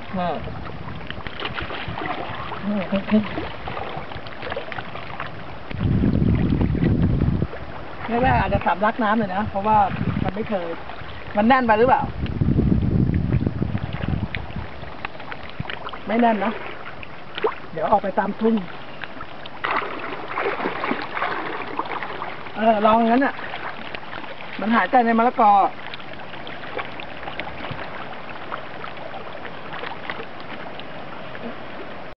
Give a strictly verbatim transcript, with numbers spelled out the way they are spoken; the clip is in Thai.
แรกๆอาจจะสำลักน้ำเลยนะเพราะว่ามันไม่เคยมันแน่นไปหรือเปล่าไม่แน่นนะเดี๋ยวออกไปตามทุ่งเออลองงั้นอ่ะมันหายใจในมะละกอ